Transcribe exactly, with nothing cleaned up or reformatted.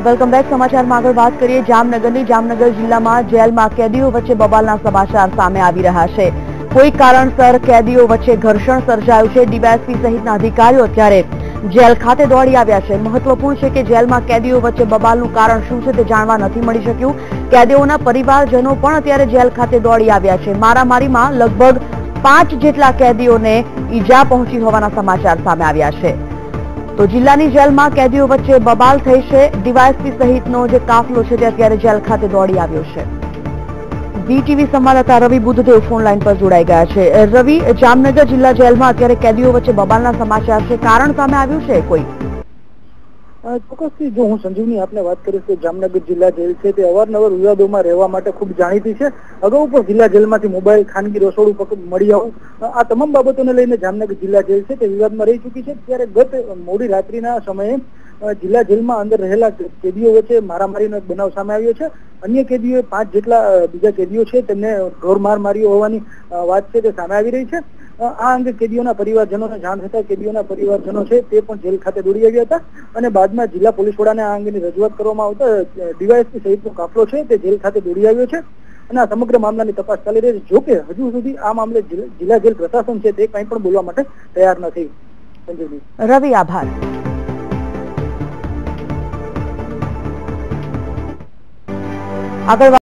Welcome back. સમાચારમાં આગળ વાત કરીએ જામનગરની। જામનગર જિલ્લામાં જેલમાં કેદીઓ વચ્ચે બબાલના સમાચાર સામે આવી રહ્યા છે। કોઈ કારણસર કેદીઓ વચ્ચે ઘર્ષણ સર્જાયું છે। ડીવાયએસપી સહિતના અધિકારીઓ અત્યારે જેલ ખાતે દોડી આવ્યા છે। મહત્વપૂર્ણ છે કે જેલમાં કેદીઓ વચ્ચે બબાલનું કારણ શું છે તે જાણવા નથી મળી શક્યું। કેદીઓના પરિવારજનો પણ અત્યારે જેલ ખાતે દોડી આવ્યા છે। મારામારીમાં લગભગ પાંચ જેટલા કેદીઓને ઈજા પહોંચી હોવાના સમાચાર સામે આવ્યા છે। તો જિલ્લાની જેલમાં કેદીઓ વચ્ચે બબાલ થઈ છે। ડીવાયએસપી સહિતનો જે કાફલો છે તે અત્યારે જેલ ખાતે દોડી આવ્યો છે। વીટીવી સંવાદદાતા રવિ બુદ્ધદેવ ફોન લાઈન પર જોડાઈ ગયા છે। રવિ, જામનગર જિલ્લા જેલમાં અત્યારે કેદીઓ વચ્ચે બબાલના સમાચાર છે, કારણ સામે આવ્યું છે કોઈ? ચોક્કસથી જો હું સંજીવની આપને વાત કરીશ તો જામનગર જિલ્લા જેલ છે તે અવારનવાર વિવાદોમાં રહેવા માટે ખૂબ જાણીતી છે। અગાઉ પણ જિલ્લા જેલમાંથી મોબાઈલ, ખાનગી રસોડું મળી આવું, આ તમામ બાબતોને લઈને જામનગર જિલ્લા જેલ છે તે વિવાદમાં રહી ચૂકી છે। ત્યારે ગત મોડી રાત્રિના સમયે જિલ્લા જેલમાં અંદર રહેલા કેદીઓ વચ્ચે મારામારીનો એક બનાવ સામે આવ્યો છે। અન્ય કેદીઓએ પાંચ જેટલા બીજા કેદીઓ છે તેમને ઢોરમાર માર્યો હોવાની વાત છે તે સામે આવી રહી છે। આ અંગે કેદીઓના પરિવારજનોને જાણ થતા કેદીઓના પરિવારજનો છે તે પણ જેલ ખાતે દોડી આવ્યા હતા અને બાદમાં જિલ્લા પોલીસ વડાને આ અંગેની રજૂઆત કરવામાં આવતા ડીવાયએસપી સહિતનો કાફલો છે તે જેલ ખાતે દોડી આવ્યો છે અને આ સમગ્ર મામલાની તપાસ ચાલી રહી છે। જોકે હજુ સુધી આ મામલે જિલ્લા જેલ પ્રશાસન છે તે કંઈ પણ બોલવા માટે તૈયાર નથી। સંજીવજી, રવિ, આભાર। આગળ